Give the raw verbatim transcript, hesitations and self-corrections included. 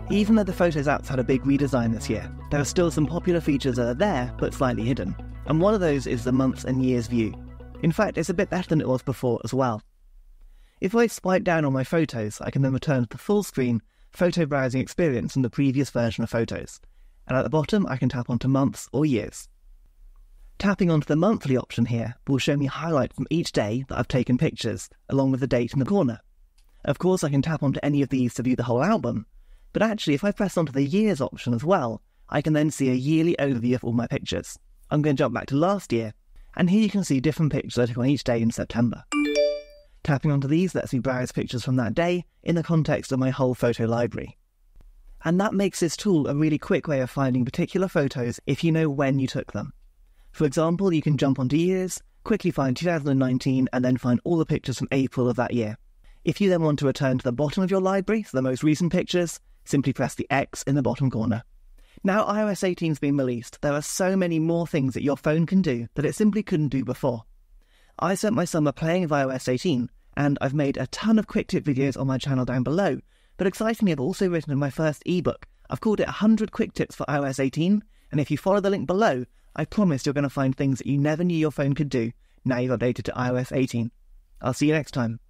Even though the Photos app's had a big redesign this year, there are still some popular features that are there, but slightly hidden. And one of those is the months and years view. In fact, it's a bit better than it was before as well. If I swipe down on my photos, I can then return to the full screen photo browsing experience from the previous version of Photos. And at the bottom, I can tap onto months or years. Tapping onto the monthly option here will show me highlights from each day that I've taken pictures, along with the date in the corner. Of course, I can tap onto any of these to view the whole album, but actually if I press onto the years option as well, I can then see a yearly overview of all my pictures. I'm going to jump back to last year, and here you can see different pictures I took on each day in September. Tapping onto these lets me browse pictures from that day in the context of my whole photo library. And that makes this tool a really quick way of finding particular photos if you know when you took them. For example, you can jump onto years, quickly find two thousand nineteen, and then find all the pictures from April of that year. If you then want to return to the bottom of your library for the most recent pictures, simply press the X in the bottom corner. Now i O S eighteen has been released, there are so many more things that your phone can do that it simply couldn't do before. I spent my summer playing with i O S eighteen, and I've made a ton of quick tip videos on my channel down below, but excitingly I've also written my first ebook. I've called it one hundred Quick Tips for i O S eighteen, and if you follow the link below, I promise you're going to find things that you never knew your phone could do now you've updated to i O S eighteen. I'll see you next time.